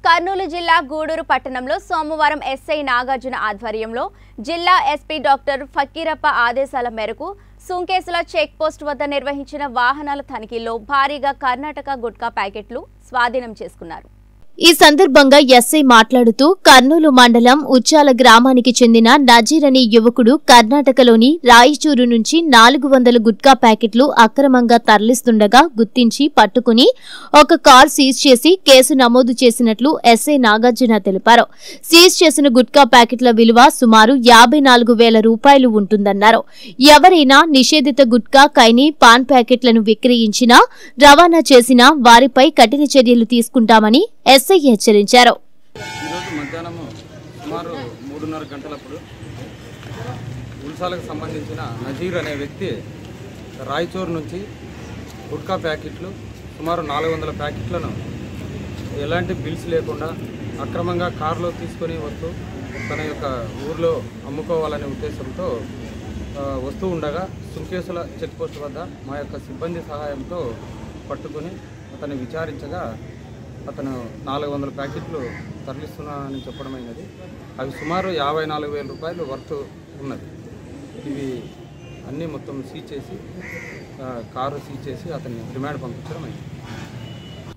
కర్నూలు జిల్లా గూడూరు పట్టణంలో సోమవారం ఎస్ఐ నాగార్జున ఆధ్వర్యంలో జిల్లా ఎస్పీ డాక్టర్ ఫకీరప్ప ఆదేశాల మేరకు సుంకేసుల చెక్ పోస్ట్ వద్ద నిర్వహించిన వాహనాల తనిఖీలో భారీగా కర్ణాటక గుట్కా ప్యాకెట్లు స్వాధీనం చేసుకున్నారు। ఈ సందర్భంగా ఎస్ఐ మాట్లాడుతూ కర్నూలు మండలం ఉచ్చాల గ్రామానికి చెందిన నజీర్ అనే యువకుడు కర్ణాటకలోని రాయచూరు నుంచి 400 గుట్కా ప్యాకెట్లు అక్రమంగా తరలిస్తుండగా గుర్తించి పట్టుకుని ఒక కార్ సీజ్ చేసి కేసు నమోదు చేసినట్లు ఎస్ఐ నాగార్జున తెలిపారు। సీజ్ చేసిన గుట్కా ప్యాకెట్ల విలువ సుమారు 54,000 రూపాయలు ఉంటుందన్నారు। ఎవరైనా నిషేధిత గుట్కా కైని పాన్ ప్యాకెట్లను విక్రయించినా రవాణా చేసినా వారిపై కఠిన చర్యలు తీసుకుంటామని ఎస్ఐ హెచ్చరించారు। ఈరోజు మధ్యాహ్నం సుమారు 3:30 గంటలప్పుడు ఉల్సాలకు సంబంధించిన నజీర్ అనే వ్యక్తి రాయచూరు నుంచి గుట్కా ప్యాకెట్లు సుమారు 400 ప్యాకెట్లను ఎలాంటి బిల్స్ లేకుండా అక్రమంగా కారులో తీసుకొని వస్తూ తన యొక్క ఊర్లో అమ్ముకోవాలనే ఉద్దేశంతో వస్తూ ఉండగా సుంకేసుల చెక్ పోస్ట్ వద్ద మా యొక్క సిబ్బంది సహాయంతో పట్టుకొని అతన్ని విచారించగా అతను 400 ప్యాకెట్లు తరలిస్తున్నానని చెప్పడమైనది। అవి సుమారు 54,000 రూపాయలు వర్త్ ఉన్నది। ఇవి అన్నీ మొత్తం సీజ్ చేసి కారు సీజ్ చేసి అతన్ని రిమాండ్ పంపించడం అయింది।